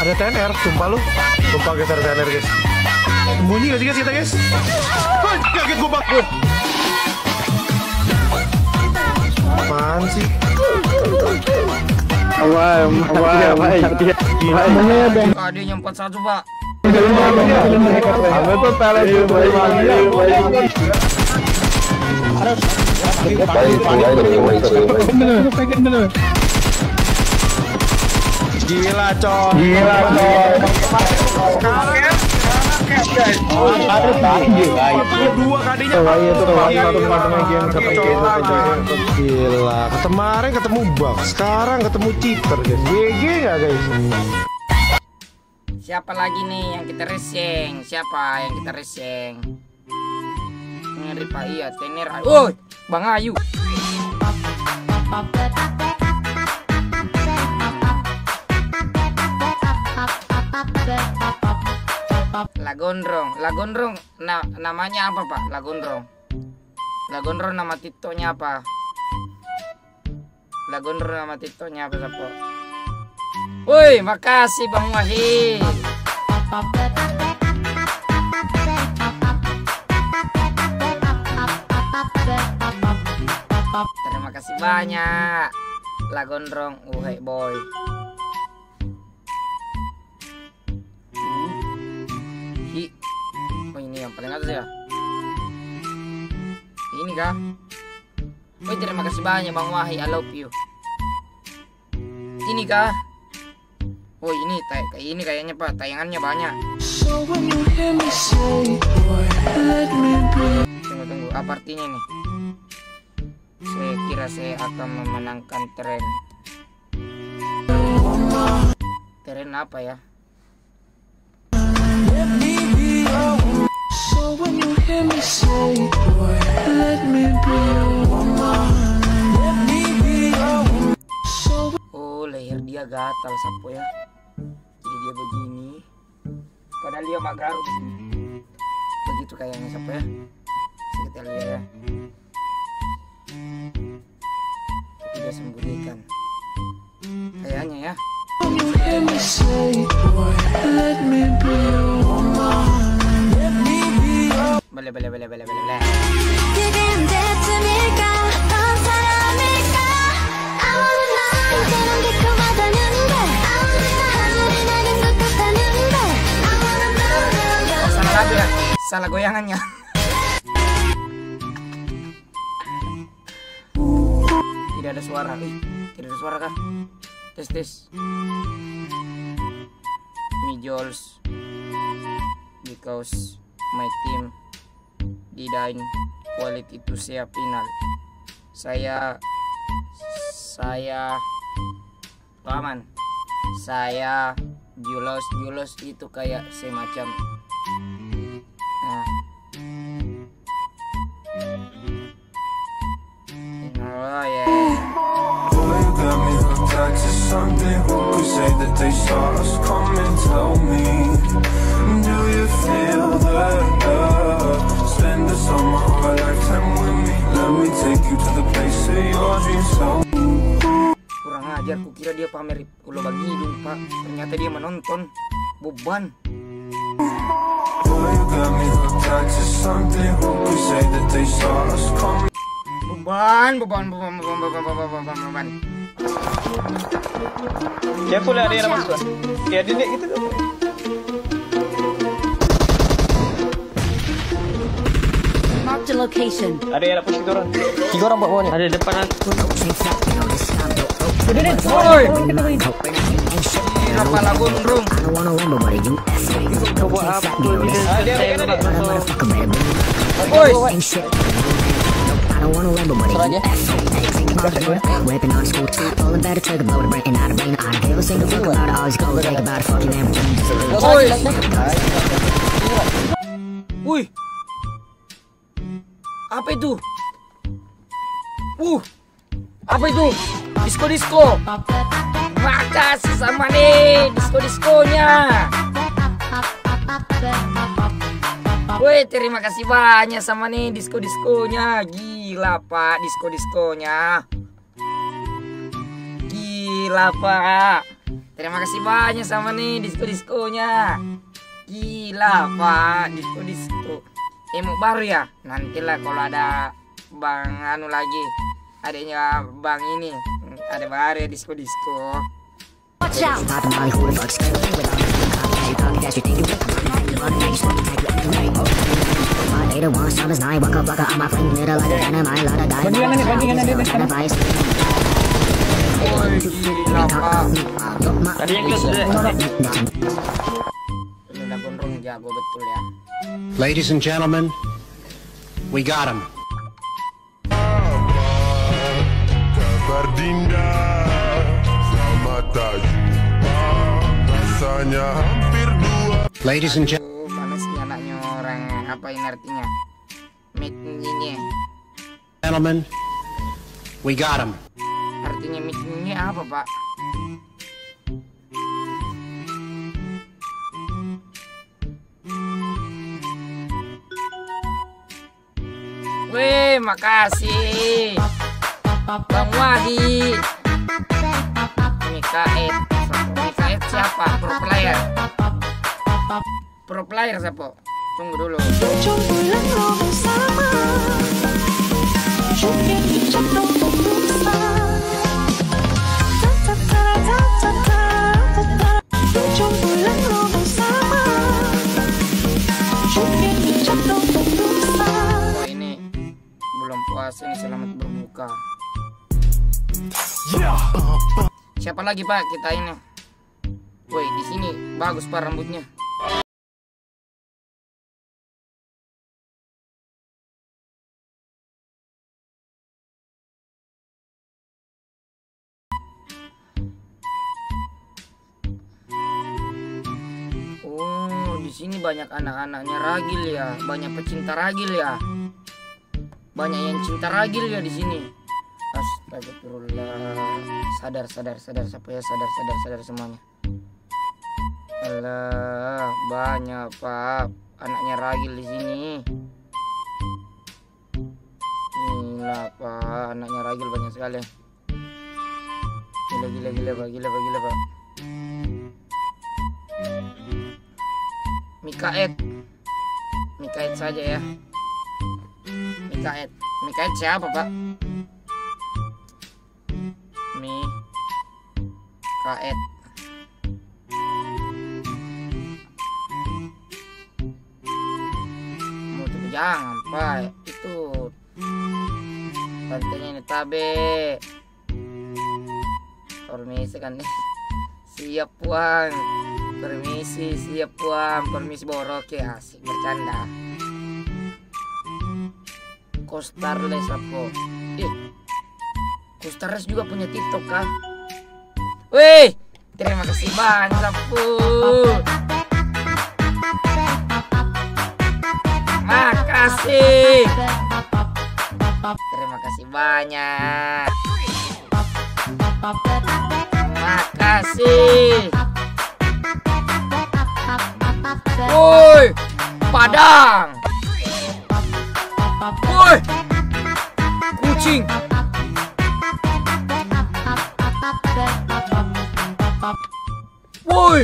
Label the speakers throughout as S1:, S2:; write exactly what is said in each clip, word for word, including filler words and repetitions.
S1: Ada T N R, sumpah lu. Sumpah guys, ada T N R guys. Bunyi gak sih guys kita guys? Wah, kaget gue bak. Apaan sih?
S2: Wah, wah, wah,
S3: Ada yang empat satu pak.
S2: Apa tuh tele itu
S1: Gila coy.
S2: Gila coy.
S1: Dua kadinya. Gila. Kemarin ketemu bug, sekarang ketemu cheater guys. G G nggak guys?
S3: Siapa lagi nih yang kita racing? Siapa yang kita racing? Ngeri pak iya, tener. Oh, Bang Ayu. Lagondrong, Lagondrong, nah, namanya apa pak? Lagondrong, Lagondrong nama tiktonya apa? Lagondrong nama tiktonya apa siapa? Woi, makasih Bang Wahid. Terima kasih banyak, Lagondrong, uhai boy. Hi. Oh ini yang paling atas ya. Ini kah? Oh terima kasih banyak Bang Wahi, I love you. Ini kah? Oh ini kayak ini kayaknya pak, tayangannya banyak. Tunggu tunggu, apa artinya nih? Saya kira saya akan memenangkan tren. Tren apa ya? Oh leher dia gatal sapu ya. Jadi dia begini. Padahal dia mak garuk di sini. Begitu kayaknya sapu ya. Kita lihat ya. Tidak sembunyikan. Kayaknya ya. Boleh boleh boleh boleh boleh boleh. Salah lagu ya, salah goyangannya. Tidak ada suara, ih, tidak ada suara kah? Tes tes. Mijols, because my team didn't quality to saya final. Saya saya paman. Saya julos julos itu kayak semacam. Nah. Oh yeah. Something who could say that they saw us. Come and tell me, do you feel the love? Spend the summer of a lifetime with me. Let me take you to the place of your dreams. Kurang ajar, kukira dia pamer ulo bagi hidung pak. Ternyata dia menonton. Beban. Beban, beban, beban, beban, beban, beban, beban, beban.
S2: Careful lah, ada yang masuk. Ya, dia gitu tuh.
S4: Mark the location.
S2: Ada yang dapat tiga orang. Tiga orang buat bawah ni. Ada depan aku.
S3: Udah deh, oi. Apa lagu gondrong?
S2: Kau buat apa? Ada yang ada.
S3: Oi.
S2: Seranya.
S4: Whipping on school, pulling better to the blow to breaking out of brain. I don't give a single fuck about it. Always gonna take about a fucking damn thing.
S3: Oi. Wih. Apa itu? Uh. Apa itu? Disko-disko. Makasih sama nih disko-diskonya. Woi, terima kasih banyak sama nih disko-diskonya. Gila pak, disko-diskonya. Gila pak.
S5: Terima kasih banyak sama nih disko-diskonya. Gila Pak, disko-disko. Emo baru ya. Nantilah kalau ada bang anu lagi, adanya bang ini ada baru ya disko-disko.
S4: Watch out. Poppin' Molly, who the fuck's scared with all the you talking, that's your thing. You think you wanna make sure my later one summer's night, walk up, walk up on my flame, middle like a dynamite, lot of dynamite.
S5: Oh, gila Pak.
S2: Tadi yang kelas deh.
S5: Ini udah gondrong jago betul ya.
S6: Ladies and gentlemen, we got him.
S3: Kabar Dinda, selamat jumpa. Rasanya hampir dua.
S6: Ladies and gentlemen,
S5: Aduh, panasnya anaknya orang. Apa ini artinya? Meetingnya.
S6: we got him.
S5: Artinya meetingnya apa Pak? Weh, makasih Bang Wahid. Mikaet. Mikaet siapa? Pro player. Pro player siapa? Tunggu dulu. Oh ini belum puasa nih, selamat berbuka. Siapa lagi Pak kita ini? Woi di sini bagus Pak rambutnya. Oh di sini banyak anak-anaknya ragil ya, banyak pecinta ragil ya, banyak yang cinta ragil ya di sini. Astagfirullah. Sadar, sadar, sadar, siapa ya sadar, sadar, sadar semuanya. Alah, banyak Pak anaknya ragil di sini. Gila Pak, anaknya ragil banyak sekali. Gila, gila, gila Pak, gila Pak, gila Pak. Mikaet, Mikaet saja ya. Mikaet, Mikaet siapa Pak? Mikaet. Mau tuh jangan Pak, itu tantenya ini tabe. Permisi kan nih. Siap Puan. Permisi, siap Puan. Permisi borok ya, asik bercanda. Kostarles apa? Ih, Kostarles juga punya TikTok kah? Wih, terima kasih banyak Sapu. Makasih. Terima kasih banyak. Makasih. Woi, Padang. Woi, kucing. Woi,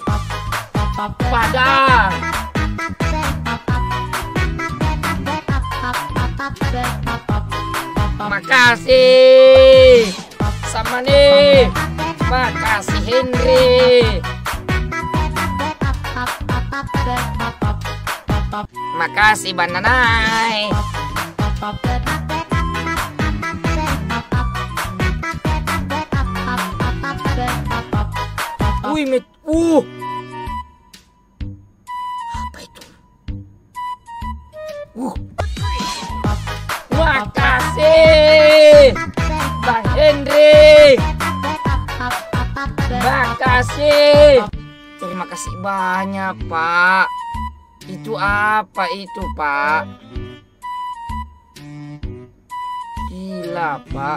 S5: Padang. Makasih sama nih. Makasih Henry. Makasih Bananai. Wih, met, uh, apa itu? Uh, makasih, Bang Henry. Makasih. Terima kasih banyak, Pak. Itu apa itu, Pak? Gila, Pak.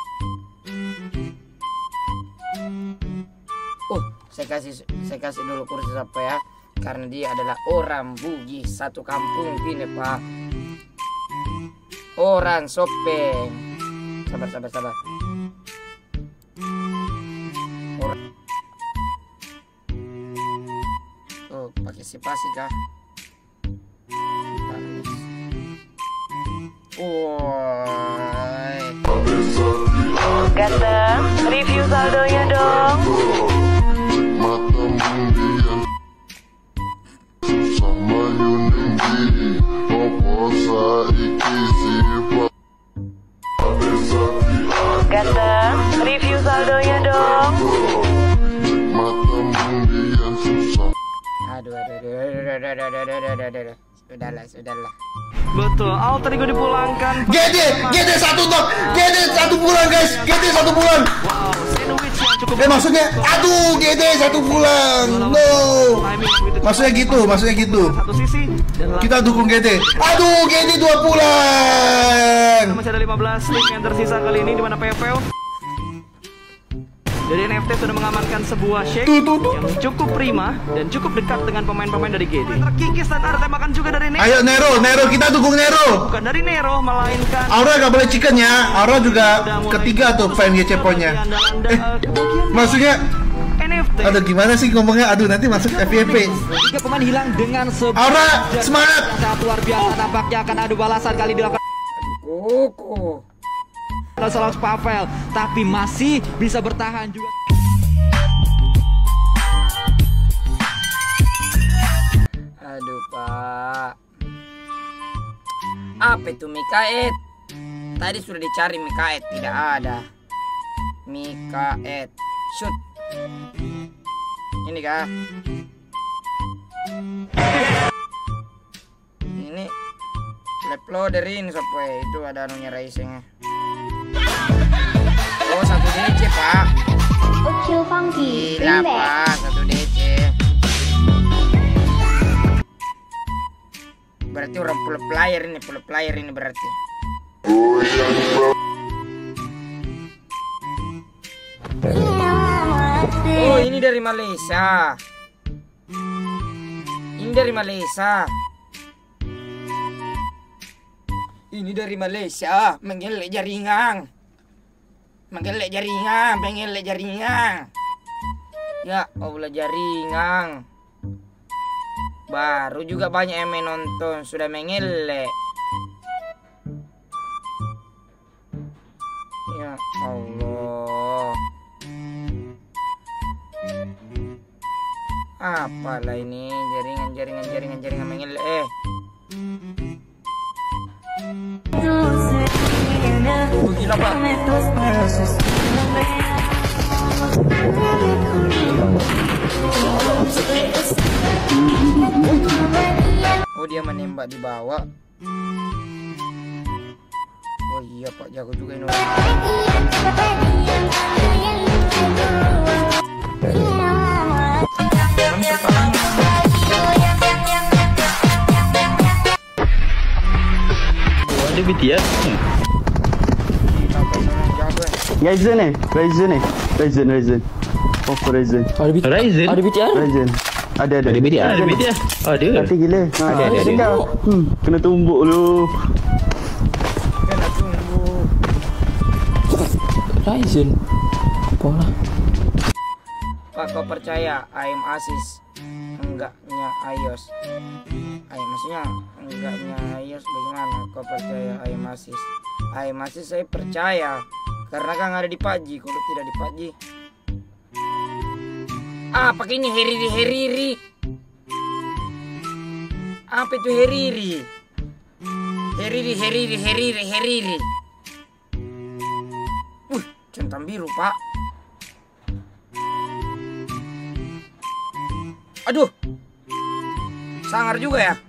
S5: Oh, saya kasih saya kasih dulu kursi apa ya? Karena dia adalah orang Bugis satu kampung ini, Pak. Orang Sopeng. Sabar, sabar, sabar. Orang Partisipasi kah? Woi.
S2: Ganteng, review saldonya dong. Ganteng, review saldonya dong.
S5: Aduh, aduh, aduh, aduh, aduh, aduh, aduh, aduh, aduh, aduh. Sudahlah, sudahlah.
S7: Betul, alter ego dipulangkan.
S1: G D, G D satu top, G D satu bulan guys, G D satu bulan.
S7: Wow, sandwich yang cukup.
S1: Eh maksudnya, aduh G D satu bulan, no. Maksudnya gitu, maksudnya gitu.
S7: Satu sisi dan
S1: Kita dukung G D. Aduh G D dua bulan.
S7: masih ada lima belas link yang tersisa kali ini di mana P F L. Dari N F T sudah mengamankan sebuah shake
S1: Tuh, tuh, tuh.
S7: yang cukup prima dan cukup dekat dengan pemain-pemain dari G D. Terkikis dan ada tembakan juga dari Nero.
S1: Ayo Nero, Nero kita dukung Nero.
S7: Bukan dari Nero, melainkan
S1: Aura gak boleh chicken ya. Aura juga ketiga tuh fan G C poinnya. Eh, maksudnya
S7: N F T.
S1: aduh gimana sih ngomongnya? Aduh nanti masuk F Y P.
S8: Tiga pemain hilang dengan sebuah
S1: Aura semangat.
S8: sangat luar biasa. Tampaknya akan adu balasan kali dilakukan
S5: Kuku.
S8: oleh Salah Pavel, tapi masih bisa bertahan juga.
S5: Aduh pak. Apa itu Mikaet? Tadi sudah dicari Mikaet, tidak ada. Mikaet, shoot. Ini kah? Ini lap loaderin sopo itu ada anunya racingnya. Oh satu D C pak. Gila pak, satu D C. Berarti orang full player ini, full player ini berarti. Oh ini dari Malaysia. Ini dari Malaysia. Ini dari Malaysia, mengelek jaringan. Mengelek jaringan, mengelek jaringan. Ya Allah jaringan. Baru juga banyak yang menonton, sudah mengelek. Ya Allah. Apalah ini jaringan jaringan jaringan jaringan mengelek eh. Oh, gila pak. Oh dia menembak di bawah. Oh iya pak, jago juga ini.
S9: Ada B T S.
S10: Ryzen eh, Ryzen eh, Ryzen, Ryzen. Oh, Ryzen.
S9: Ada B T S. Ryzen. Ada B T S.
S10: Ryzen. Ada ada.
S9: Ada B T S. Ada B T S. Ada.
S10: Tapi gila.
S9: Ada ada ada.
S10: Hmm, kena tumbuk lu.
S5: Kena tumbuk.
S9: Ryzen. Pola.
S5: Pak kau percaya I M Asus enggaknya iOS? Ay, maksudnya enggaknya iOS bagaimana? Kau percaya I M Asus? I M Asus saya percaya karena kan ada di P U B G. Kalau tidak di P U B G, ah pakai ini heriri heriri. Apa itu heriri? Heriri heriri heriri heriri. Wih, centang biru pak. Aduh, sangar juga ya.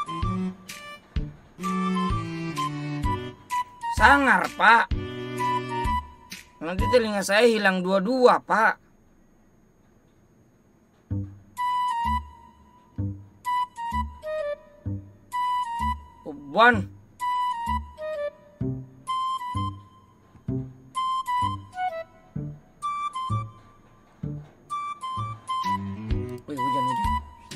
S5: Sangar pak. Nanti telinga saya hilang dua-dua pak. Uban. Wih hujan hujan.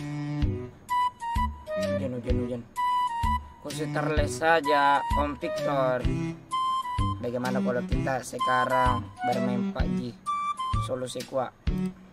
S5: Hujan hujan hujan. Kuseterles saja Om Victor. Bagaimana kalau kita sekarang bermain P U B G? Solusi kuat.